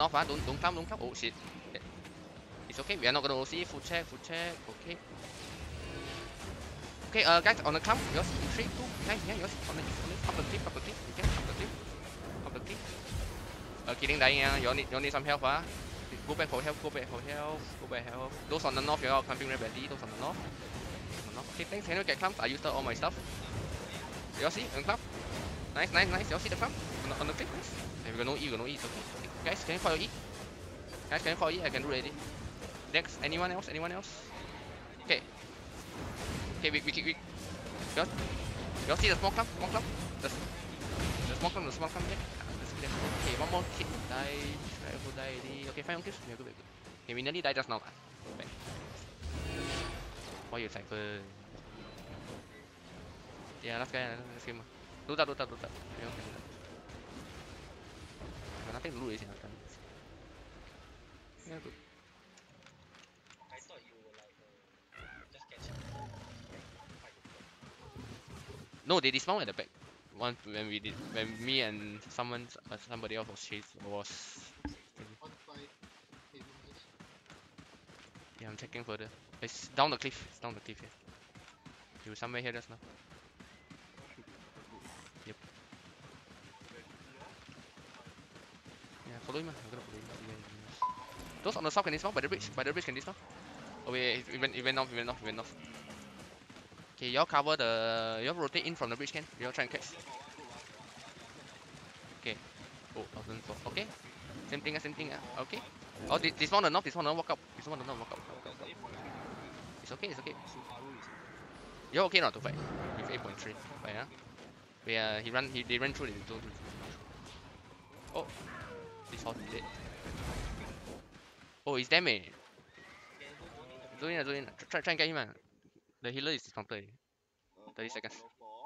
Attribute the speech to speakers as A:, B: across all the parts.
A: Off, don't climb. Oh shit. It's okay. We are not gonna OC. Full check. Okay. Okay, guys, on the climb. Yours in 3, 2, 9. Yeah, yours on the up the cliff. You can up the cliff. Killing dying. You need some help. Go back for help. Those on the north, you're camping very badly. Those on the north. Okay, thanks. Can you get clamp? I used all my stuff. You all see? On clamp. Nice. You all see the clamp? On the cliff, nice. If you got no E, it's okay. Guys, can you call your E? I can do ready. Next, anyone else? Okay. Okay, we you all see the small clamp? The small clamp, yeah. Okay, one more kid die. Okay, fine, okay, we're good. Okay, we nearly died just now. Bang. Why you cypher? Yeah, last guy, let's game. Do that. Yeah, nothing to lose, yeah, good.
B: I thought you were like just catching.
A: No, they dismount at the back. When me and somebody else was. Yeah, I'm checking further. It's down the cliff. Yeah. You somewhere here just now. Yep. Yeah, follow him. I'm gonna follow him. Those on the south can dismount by the bridge can dismount. Oh wait, it went off. Okay, y'all cover y'all rotate in from the bridge, can? Y'all try and catch. Okay. Oh, 1004. Okay. Same thing. Okay. Oh, this one walk up. It's okay. You're okay not to fight with 8.3. Right, huh? They ran through the zone. Oh, this horse is dead. Oh, he's damaged. Zone in. Try and get him, man. The healer is dismounted. 30 seconds.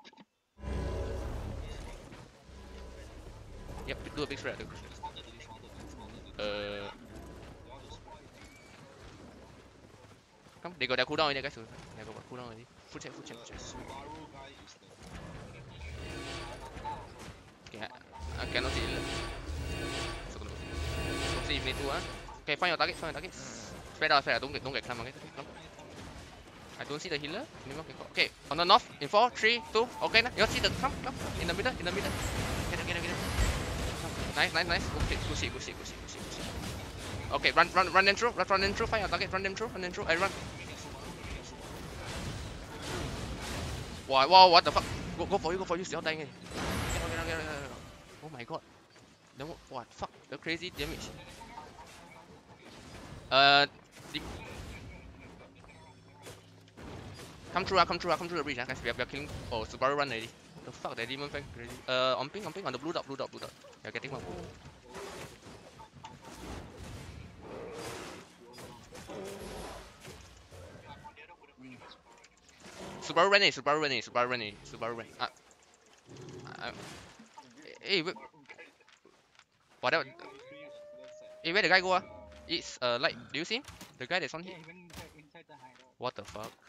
A: Yep, do a big spread. Come, they got their cooldown already, guys. They got cooldown already. Full check. Okay, I cannot see it. So good. See if they do, Okay, find your target. Spread out. Don't get climb, okay? I don't see the healer. Okay, on the north, in 4, 3, 2, okay, now. You see the come, in the middle. Get it. Nice. Good shit. Okay, run them through. Find your target. Run them through. I run. Wow, what the fuck? Go for you. Still dying. Get out. Oh my god. What fuck? The crazy damage. Come through the bridge, guys. We are killing. Oh, Subaru run already. The fuck, that demon fang crazy. On ping, on the blue dot. You're getting one. Subaru running. Hey, wait. What? Hey, where the guy go? It's light. Do you see him? The guy that's on here. What the fuck?